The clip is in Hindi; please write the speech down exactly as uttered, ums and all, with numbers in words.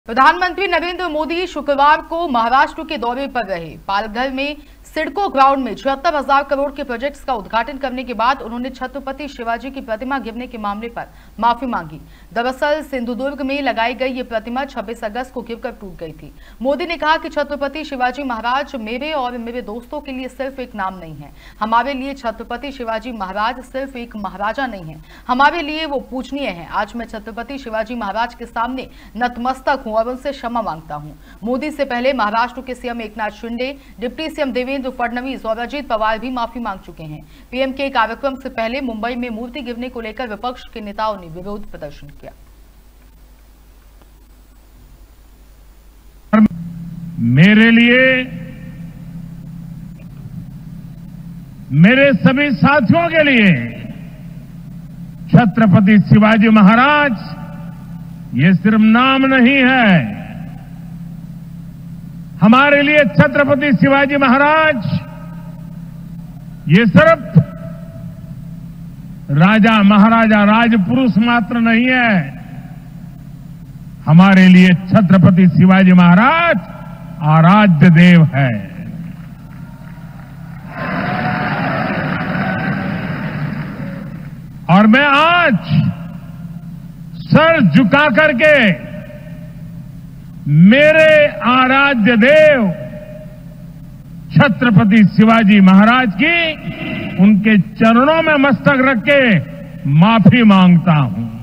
प्रधानमंत्री नरेंद्र मोदी शुक्रवार को महाराष्ट्र के दौरे पर रहे। पालघर में सिडको ग्राउंड में छिहत्तर हजार करोड़ के प्रोजेक्ट्स का उद्घाटन करने के बाद उन्होंने छत्रपति शिवाजी की प्रतिमा गिरने के मामले पर माफी मांगी। दरअसल सिंधुदुर्ग में लगाई गई ये प्रतिमा छब्बीस अगस्त को गिरकर टूट गई थी। मोदी ने कहा कि छत्रपति शिवाजी महाराज मेरे और मेरे दोस्तों के लिए सिर्फ एक नाम नहीं है, हमारे लिए छत्रपति शिवाजी महाराज सिर्फ एक महाराजा नहीं है, हमारे लिए वो पूजनीय है। आज मैं छत्रपति शिवाजी महाराज के सामने नतमस्तक हूं और उनसे क्षमा मांगता हूं। मोदी से पहले महाराष्ट्र के CM Eknath Shinde, deputy CM Devendra Fadnavis और अजित पवार भी माफी मांग चुके हैं। पीएम के कार्यक्रम से पहले मुंबई में मूर्ति गिरने को लेकर विपक्ष के नेताओं ने विरोध प्रदर्शन किया। मेरे लिए, मेरे सभी साथियों के लिए छत्रपति शिवाजी महाराज ये सिर्फ नाम नहीं है, हमारे लिए छत्रपति शिवाजी महाराज ये सिर्फ राजा महाराजा राजपुरुष मात्र नहीं है, हमारे लिए छत्रपति शिवाजी महाराज आराध्य देव है। और मैं आज सर झुका करके मेरे आराध्य देव छत्रपति शिवाजी महाराज की उनके चरणों में मस्तक रख के माफी मांगता हूं।